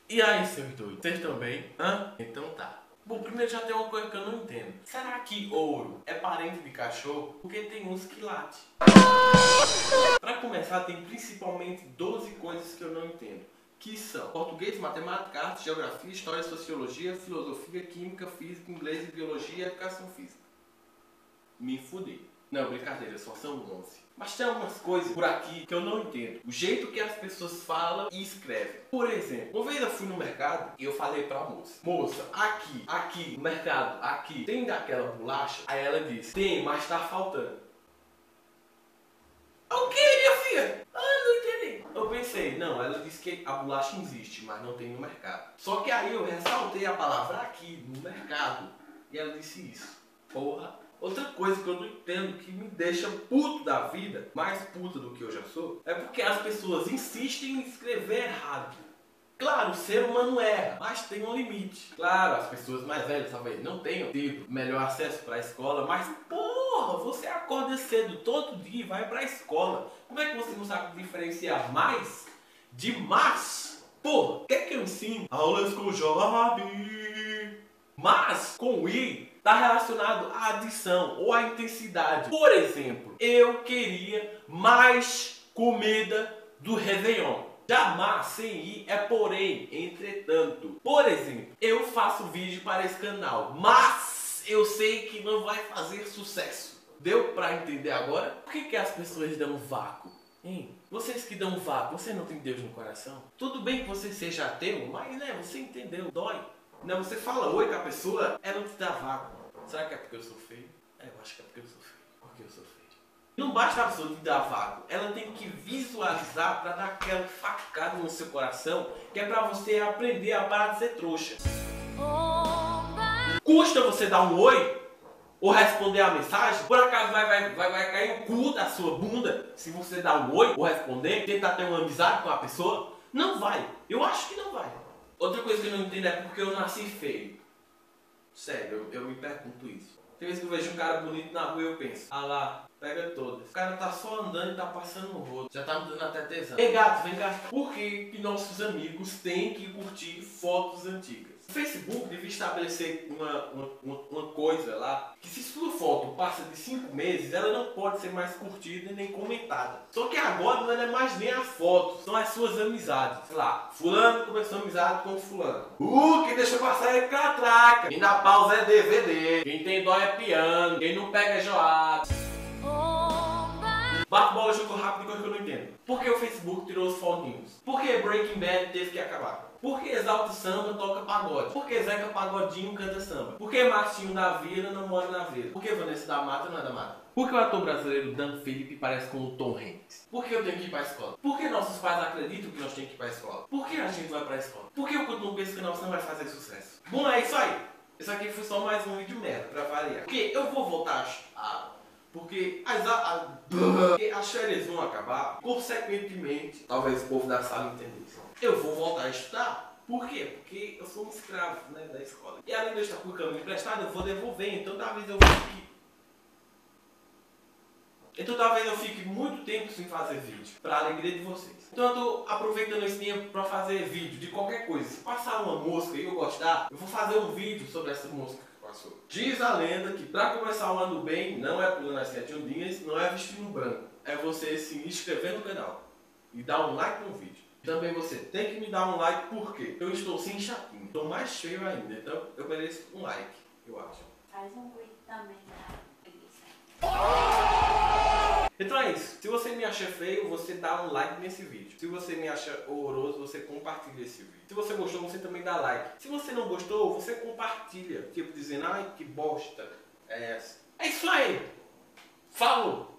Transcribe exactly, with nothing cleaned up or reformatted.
E aí, seus doidos? Vocês estão bem? Hã? Então tá. Bom, primeiro já tem uma coisa que eu não entendo. Será que ouro é parente de cachorro? Porque tem uns que late. Pra começar, tem principalmente doze coisas que eu não entendo. Que são português, matemática, arte, geografia, história, sociologia, filosofia, química, física, inglês, biologia e educação física. Me fudi. Não, brincadeira, só são onze. Mas tem algumas coisas por aqui que eu não entendo. O jeito que as pessoas falam e escrevem. Por exemplo, uma vez eu fui no mercado e eu falei pra moça: moça, aqui, aqui, no mercado, aqui, tem daquela bolacha? Aí ela disse: tem, mas tá faltando. O que, minha filha? Ah, não entendi. Eu pensei, não, ela disse que a bolacha existe, mas não tem no mercado. Só que aí eu ressaltei a palavra aqui, no mercado. E ela disse isso. Porra. Outra coisa que eu não entendo, que me deixa puto da vida, mais puto do que eu já sou, é porque as pessoas insistem em escrever errado. Claro, o ser humano erra, mas tem um limite. Claro, as pessoas mais velhas talvez não tenham tido melhor acesso para a escola, mas porra, você acorda cedo todo dia e vai para a escola. Como é que você não sabe diferenciar mais de mas? Porra, o que é que eu ensino? Aulas com Job. Mas com i está relacionado à adição ou à intensidade. Por exemplo, eu queria mais comida do Réveillon. Já mas sem i é porém, entretanto. Por exemplo, eu faço vídeo para esse canal, mas eu sei que não vai fazer sucesso. Deu para entender agora? Por que, que as pessoas dão vácuo? Hein? Vocês que dão vácuo, você não tem Deus no coração? Tudo bem que você seja ateu, mas né, você entendeu, dói. Não, você fala oi com a pessoa, ela não te dá vácuo. Será que é porque eu sou feio? É, eu acho que é porque eu sou feio. Porque eu sou feio. Não basta a pessoa te dar vácuo, ela tem que visualizar para dar aquela facada no seu coração, que é para você aprender a parar de ser trouxa. Custa você dar um oi ou responder a mensagem? Por acaso vai, vai, vai, vai cair o cu da sua bunda se você dar um oi ou responder, tentar ter uma amizade com a pessoa? Não vai. Eu acho que não vai. Outra coisa que eu não entendo é porque eu nasci feio. Sério, eu, eu me pergunto isso. Tem vezes que eu vejo um cara bonito na rua e eu penso: ah lá, pega todas. O cara tá só andando e tá passando o rodo. Já tá me dando até tesão. Ei gato, vem cá. Por que que nossos amigos têm que curtir fotos antigas? O Facebook devia estabelecer uma, uma, uma coisa lá, que se sua foto passa de cinco meses, ela não pode ser mais curtida nem comentada. Só que agora não é mais nem a foto, são as suas amizades. Sei lá, fulano começou amizade com fulano. Uh, quem deixa passar é catraca. Quem dá pausa é D V D. Quem tem dó é piano. Quem não pega é joado. Bate bola, jogo rápido, coisa que eu não entendo. Por que o Facebook tirou os foguinhos? Por que Breaking Bad teve que acabar? Por que Exalta Samba toca pagode? Por que Zeca Pagodinho canta samba? Por que Martinho da Vila não mora na Vila? Por que Vanessa da Mata não é da Mata? Por que o ator brasileiro Dan Phillips parece com o Tom Hanks? Por que eu tenho que ir para a escola? Por que nossos pais acreditam que nós temos que ir para a escola? Por que a gente vai para a escola? Por que eu continuo pensando que nós não vai fazer sucesso? Bom, é isso aí. Isso aqui foi só mais um vídeo merda, pra variar. Porque eu vou voltar a... Porque as, a, a, porque as férias vão acabar, consequentemente, talvez o povo da sala entenda isso. Eu vou voltar a estudar. Por quê? Porque eu sou um escravo, né, da escola. E além de eu estar com o caminho emprestado, eu vou devolver. Então talvez eu fique... Então talvez eu fique muito tempo sem fazer vídeo, para a alegria de vocês. Então eu tô aproveitando esse tempo para fazer vídeo de qualquer coisa. Se passar uma mosca e eu gostar, eu vou fazer um vídeo sobre essa mosca que passou. Diz a lenda que para começar o ano bem, não é pulando as sete ondinhas, não é vestindo branco. É você se inscrever no canal e dar um like no vídeo. Também você tem que me dar um like porque eu estou sem chapinha. Estou mais feio ainda, então eu mereço um like, eu acho. Faz um vídeo também da preguiça. Então é isso. Se você me acha feio, você dá um like nesse vídeo. Se você me acha horroroso, você compartilha esse vídeo. Se você gostou, você também dá like. Se você não gostou, você compartilha. Tipo dizendo, ai que bosta é essa. É isso aí. Falou!